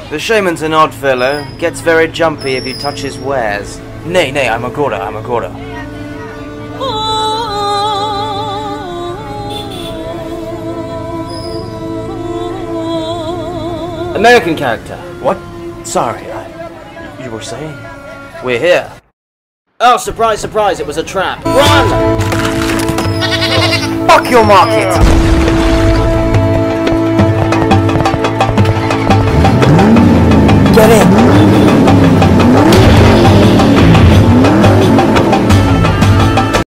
The shaman's an odd fellow. Gets very jumpy if you touch his wares. Nay, nay, I'm a Gora, I'm a Gora. American character. What? Sorry, you were saying? We're here. Oh, surprise, surprise, it was a trap. Run! Fuck your market!